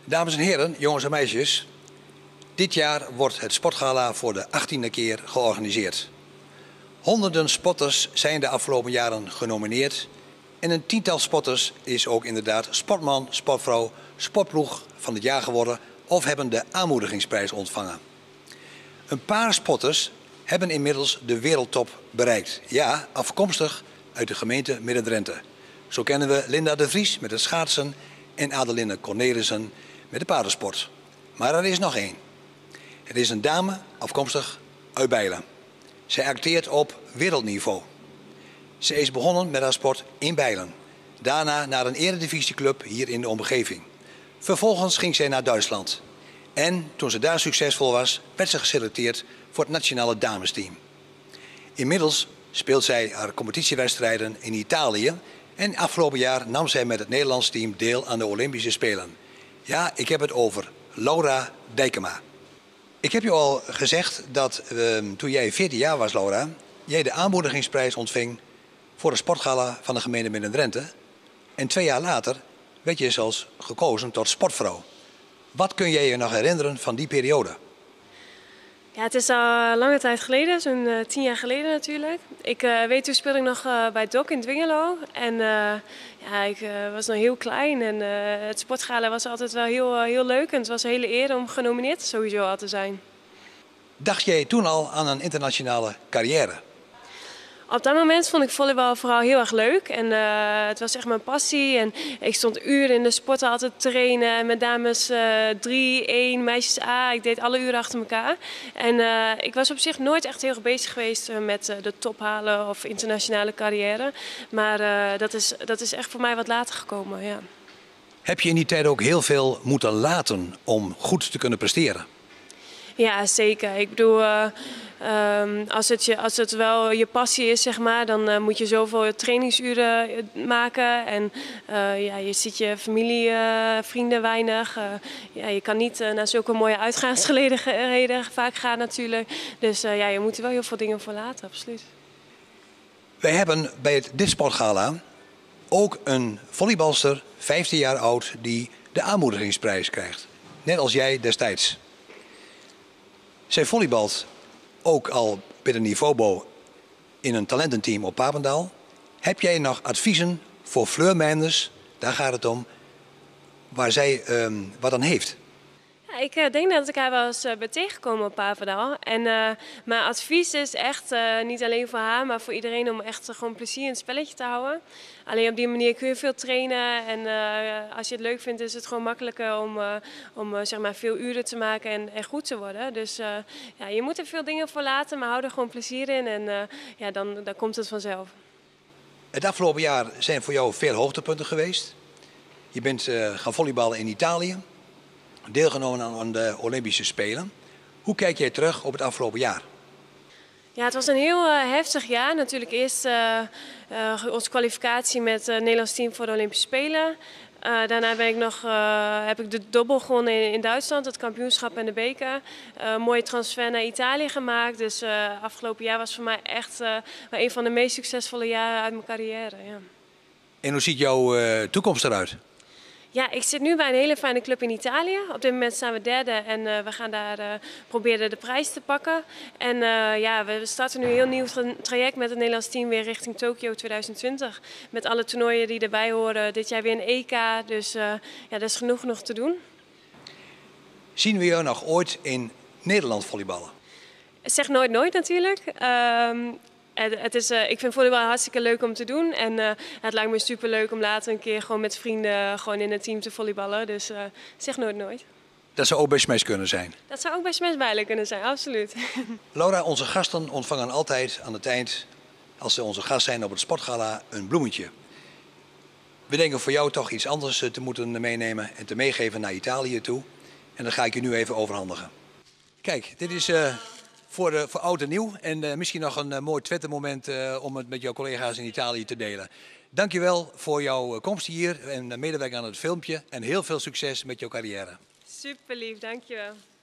Dames en heren, jongens en meisjes. Dit jaar wordt het Sportgala voor de 18e keer georganiseerd. Honderden spotters zijn de afgelopen jaren genomineerd. En een tiental spotters is ook inderdaad sportman, sportvrouw, sportploeg van het jaar geworden of hebben de aanmoedigingsprijs ontvangen. Een paar spotters hebben inmiddels de wereldtop bereikt. Ja, afkomstig uit de gemeente Midden-Drenthe. Zo kennen we Linda de Vries met het schaatsen en Adeline Cornelissen met de paardensport. Maar er is nog één. Het is een dame afkomstig uit Bijlen. Zij acteert op wereldniveau. Ze is begonnen met haar sport in Bijlen. Daarna naar een eredivisieclub hier in de omgeving. Vervolgens ging zij naar Duitsland. En toen ze daar succesvol was, werd ze geselecteerd voor het nationale damesteam. Inmiddels speelt zij haar competitiewedstrijden in Italië. En afgelopen jaar nam zij met het Nederlands team deel aan de Olympische Spelen. Ja, ik heb het over Laura Dijkema. Ik heb je al gezegd dat toen jij 14 jaar was, Laura, jij de aanmoedigingsprijs ontving voor de sportgala van de gemeente Midden-Drenthe. En 2 jaar later werd je zelfs gekozen tot sportvrouw. Wat kun jij je nog herinneren van die periode? Ja, het is al lange tijd geleden, zo'n 10 jaar geleden natuurlijk. Ik weet, toen speelde ik nog bij DOC in Dwingelo. En ik was nog heel klein en het sportgala was altijd wel heel leuk. En het was een hele eer om genomineerd sowieso al te zijn. Dacht jij toen al aan een internationale carrière? Op dat moment vond ik volleybal vooral heel erg leuk en het was echt mijn passie. En ik stond uren in de sporten altijd te trainen met dames 3, 1, meisjes A. Ik deed alle uren achter elkaar. En ik was op zich nooit echt heel erg bezig geweest met de top halen of internationale carrière. Maar dat is echt voor mij wat later gekomen, ja. Heb je in die tijd ook heel veel moeten laten om goed te kunnen presteren? Ja, zeker. Ik bedoel, als het wel je passie is, zeg maar, dan moet je zoveel trainingsuren maken. En je ziet je familie, vrienden weinig. Je kan niet naar zulke mooie uitgaansgelegenheden vaak gaan natuurlijk. Dus je moet er wel heel veel dingen voor laten, absoluut. Wij hebben bij dit sportgala ook een volleybalster, 15 jaar oud, die de aanmoedigingsprijs krijgt. Net als jij destijds. Zij volleybalt ook al binnen niveau in een talententeam op Papendal. Heb jij nog adviezen voor Fleur Meinders, daar gaat het om, waar zij wat aan heeft? Ja, ik denk dat ik haar wel eens ben tegengekomen op Papendal. En mijn advies is echt, niet alleen voor haar, maar voor iedereen om echt gewoon plezier in het spelletje te houden. Alleen op die manier kun je veel trainen en als je het leuk vindt is het gewoon makkelijker om zeg maar veel uren te maken en goed te worden. Dus je moet er veel dingen voor laten, maar hou er gewoon plezier in en dan komt het vanzelf. Het afgelopen jaar zijn voor jou veel hoogtepunten geweest. Je bent gaan volleyballen in Italië. Deelgenomen aan de Olympische Spelen. Hoe kijk jij terug op het afgelopen jaar? Ja, het was een heel heftig jaar. Natuurlijk eerst onze kwalificatie met het Nederlands team voor de Olympische Spelen. Daarna heb ik de dobbel gewonnen in Duitsland, het kampioenschap en de beker. Mooie transfer naar Italië gemaakt. Dus afgelopen jaar was voor mij echt een van de meest succesvolle jaren uit mijn carrière. Ja. En hoe ziet jouw toekomst eruit? Ja, ik zit nu bij een hele fijne club in Italië. Op dit moment staan we derde en we gaan daar proberen de prijs te pakken. En we starten nu een heel nieuw traject met het Nederlands team weer richting Tokio 2020. Met alle toernooien die erbij horen. Dit jaar weer een EK, dus er is genoeg nog te doen. Zien we jou nog ooit in Nederland volleyballen? Zeg nooit nooit natuurlijk. Ik vind volleybal hartstikke leuk om te doen. En het lijkt me superleuk om later een keer gewoon met vrienden gewoon in een team te volleyballen. Dus zeg nooit nooit. Dat zou ook best mes kunnen zijn. Dat zou ook best mes bijlijk kunnen zijn, absoluut. Laura, onze gasten ontvangen altijd aan het eind, als ze onze gast zijn op het sportgala, een bloemetje. We denken voor jou toch iets anders te moeten meenemen en te meegeven naar Italië toe. En dat ga ik je nu even overhandigen. Kijk, dit is voor oud en nieuw. En misschien nog een mooi Twitter-moment om het met jouw collega's in Italië te delen. Dankjewel voor jouw komst hier en medewerking aan het filmpje. En heel veel succes met jouw carrière. Super lief, dankjewel.